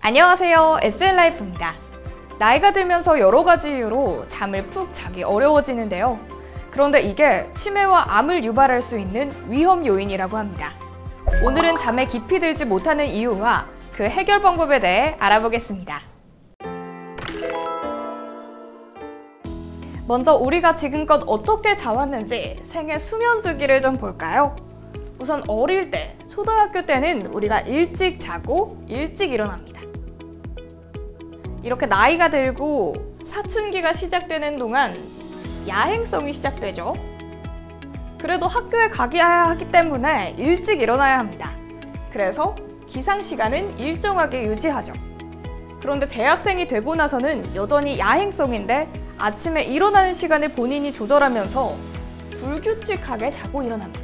안녕하세요, SN라이프입니다. 나이가 들면서 여러 가지 이유로 잠을 푹 자기 어려워지는데요. 그런데 이게 치매와 암을 유발할 수 있는 위험 요인이라고 합니다. 오늘은 잠에 깊이 들지 못하는 이유와 그 해결 방법에 대해 알아보겠습니다. 먼저 우리가 지금껏 어떻게 자왔는지 생애 수면 주기를 좀 볼까요? 우선 어릴 때, 초등학교 때는 우리가 일찍 자고 일찍 일어납니다. 이렇게 나이가 들고 사춘기가 시작되는 동안 야행성이 시작되죠. 그래도 학교에 가야 하기 때문에 일찍 일어나야 합니다. 그래서 기상 시간은 일정하게 유지하죠. 그런데 대학생이 되고 나서는 여전히 야행성인데 아침에 일어나는 시간을 본인이 조절하면서 불규칙하게 자고 일어납니다.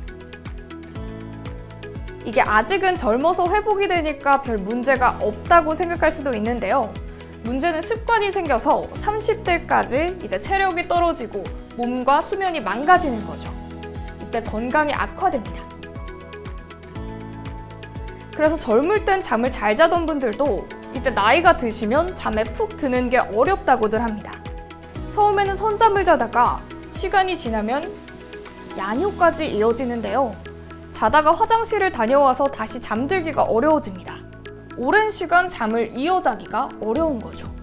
이게 아직은 젊어서 회복이 되니까 별 문제가 없다고 생각할 수도 있는데요. 문제는 습관이 생겨서 30대까지 이제 체력이 떨어지고 몸과 수면이 망가지는 거죠. 이때 건강이 악화됩니다. 그래서 젊을 땐 잠을 잘 자던 분들도 이때 나이가 드시면 잠에 푹 드는 게 어렵다고들 합니다. 처음에는 선잠을 자다가 시간이 지나면 야뇨까지 이어지는데요. 자다가 화장실을 다녀와서 다시 잠들기가 어려워집니다. 오랜 시간 잠을 이어자기가 어려운 거죠.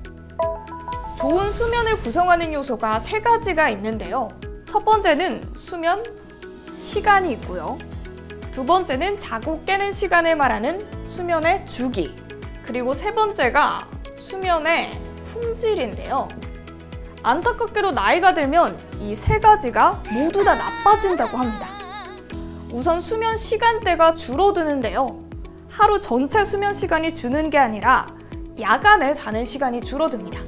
좋은 수면을 구성하는 요소가 3가지가 있는데요. 첫 번째는 수면 시간이 있고요. 두 번째는 자고 깨는 시간을 말하는 수면의 주기. 그리고 세 번째가 수면의 품질인데요. 안타깝게도 나이가 들면 이 3가지가 모두 다 나빠진다고 합니다. 우선 수면 시간대가 줄어드는데요. 하루 전체 수면 시간이 주는 게 아니라 야간에 자는 시간이 줄어듭니다.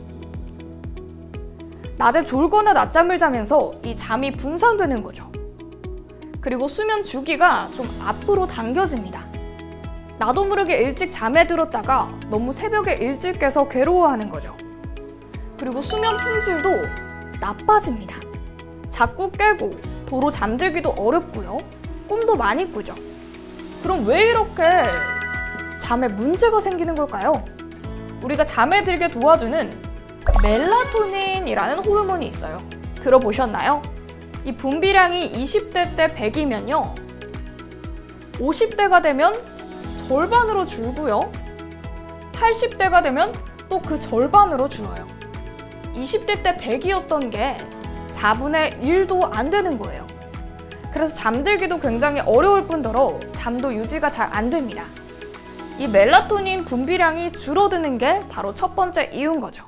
낮에 졸거나 낮잠을 자면서 이 잠이 분산되는 거죠. 그리고 수면 주기가 좀 앞으로 당겨집니다. 나도 모르게 일찍 잠에 들었다가 너무 새벽에 일찍 깨서 괴로워하는 거죠. 그리고 수면 품질도 나빠집니다. 자꾸 깨고 도로 잠들기도 어렵고요. 꿈도 많이 꾸죠. 그럼 왜 이렇게 잠에 문제가 생기는 걸까요? 우리가 잠에 들게 도와주는 멜라토닌이라는 호르몬이 있어요. 들어보셨나요? 이 분비량이 20대 때 100이면요. 50대가 되면 절반으로 줄고요. 80대가 되면 또 그 절반으로 줄어요. 20대 때 100이었던 게 4분의 1도 안 되는 거예요. 그래서 잠들기도 굉장히 어려울 뿐더러 잠도 유지가 잘 안 됩니다. 이 멜라토닌 분비량이 줄어드는 게 바로 첫 번째 이유인 거죠.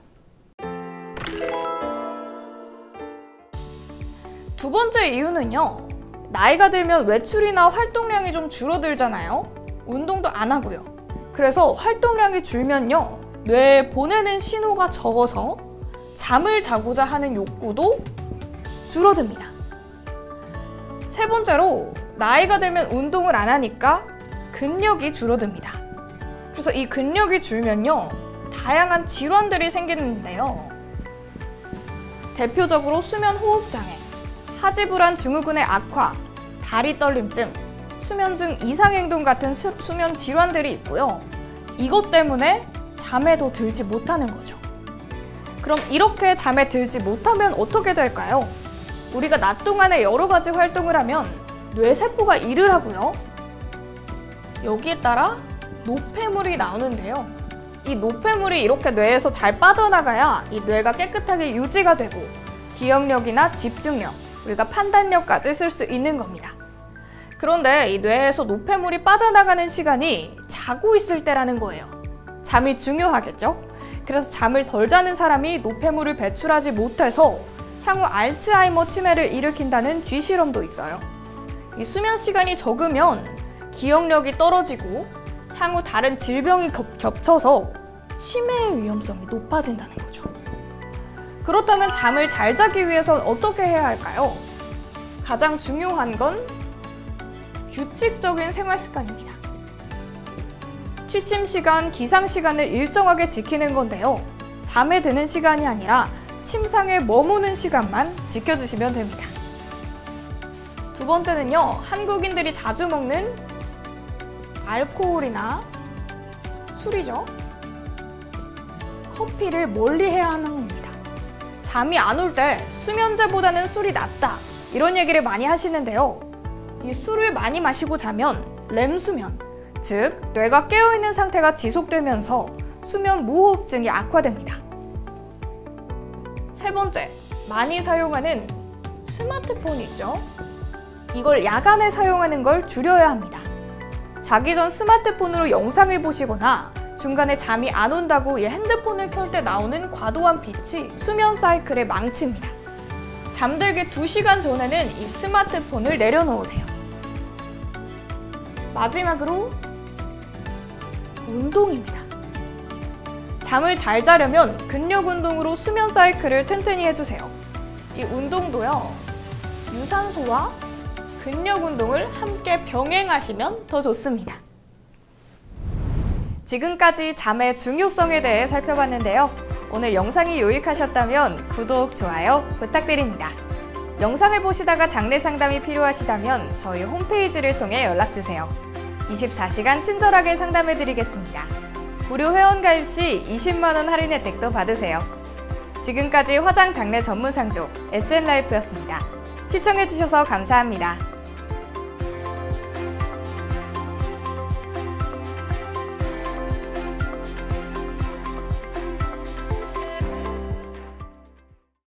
두 번째 이유는요. 나이가 들면 외출이나 활동량이 좀 줄어들잖아요. 운동도 안 하고요. 그래서 활동량이 줄면요. 뇌에 보내는 신호가 적어서 잠을 자고자 하는 욕구도 줄어듭니다. 세 번째로 나이가 들면 운동을 안 하니까 근력이 줄어듭니다. 그래서 이 근력이 줄면요. 다양한 질환들이 생기는데요. 대표적으로 수면 호흡장애, 하지불안 증후군의 악화, 다리 떨림증, 수면 중 이상행동 같은 수면 질환들이 있고요. 이것 때문에 잠에 더 들지 못하는 거죠. 그럼 이렇게 잠에 들지 못하면 어떻게 될까요? 우리가 낮 동안에 여러 가지 활동을 하면 뇌세포가 일을 하고요. 여기에 따라 노폐물이 나오는데요. 이 노폐물이 이렇게 뇌에서 잘 빠져나가야 이 뇌가 깨끗하게 유지가 되고 기억력이나 집중력, 우리가 판단력까지 쓸 수 있는 겁니다. 그런데 이 뇌에서 노폐물이 빠져나가는 시간이 자고 있을 때라는 거예요. 잠이 중요하겠죠? 그래서 잠을 덜 자는 사람이 노폐물을 배출하지 못해서 향후 알츠하이머 치매를 일으킨다는 쥐실험도 있어요. 이 수면 시간이 적으면 기억력이 떨어지고 향후 다른 질병이 겹쳐서 치매의 위험성이 높아진다는 거죠. 그렇다면 잠을 잘 자기 위해서는 어떻게 해야 할까요? 가장 중요한 건 규칙적인 생활 습관입니다. 취침 시간, 기상 시간을 일정하게 지키는 건데요. 잠에 드는 시간이 아니라 침상에 머무는 시간만 지켜주시면 됩니다. 두 번째는요, 한국인들이 자주 먹는 알코올이나 술이죠. 커피를 멀리해야 하는 겁니다. 잠이 안 올 때 수면제보다는 술이 낫다, 이런 얘기를 많이 하시는데요. 이 술을 많이 마시고 자면 렘수면, 즉 뇌가 깨어있는 상태가 지속되면서 수면 무호흡증이 악화됩니다. 세 번째, 많이 사용하는 스마트폰 있죠? 이걸 야간에 사용하는 걸 줄여야 합니다. 자기 전 스마트폰으로 영상을 보시거나 중간에 잠이 안 온다고 이 핸드폰을 켤 때 나오는 과도한 빛이 수면 사이클을 망칩니다. 잠들기 2시간 전에는 이 스마트폰을 내려놓으세요. 마지막으로 운동입니다. 잠을 잘 자려면 근력 운동으로 수면 사이클을 튼튼히 해주세요. 이 운동도요, 유산소와 근력 운동을 함께 병행하시면 더 좋습니다. 지금까지 잠의 중요성에 대해 살펴봤는데요. 오늘 영상이 유익하셨다면 구독, 좋아요 부탁드립니다. 영상을 보시다가 장내 상담이 필요하시다면 저희 홈페이지를 통해 연락주세요. 24시간 친절하게 상담해드리겠습니다. 무료 회원 가입 시 20만원 할인 혜택도 받으세요. 지금까지 화장 장내 전문 상조 SN라이프였습니다. 시청해주셔서 감사합니다.